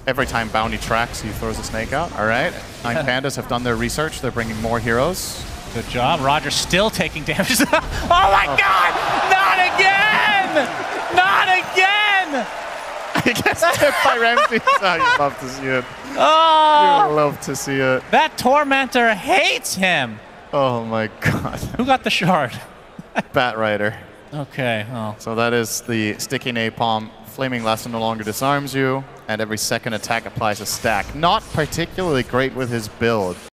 every time Bounty tracks, he throws a snake out. All right. Nine Pandas have done their research. They're bringing more heroes. Good job. Rodjer still taking damage. Oh my god! Not again! Not again! He gets hit by Ramsey. Oh, you'd love to see it. Oh! You'd love to see it. That Tormentor hates him! Oh my god. Who got the shard? Bat Rider. Okay, oh. So that is the sticky napalm. Flaming Lesson no longer disarms you, and every second attack applies a stack. Not particularly great with his build.